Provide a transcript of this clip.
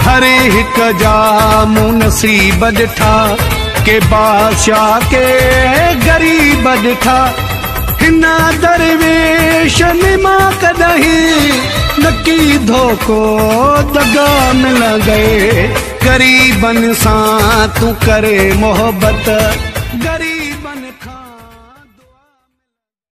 हर हिक जा मूं नसीब ॾिठा के बादशाह के गरीब ॾिठा हिन दरवेश में मां कॾहिं नकी धोखो दगा मिल गए गरीबन सां तू करे मोहब्बत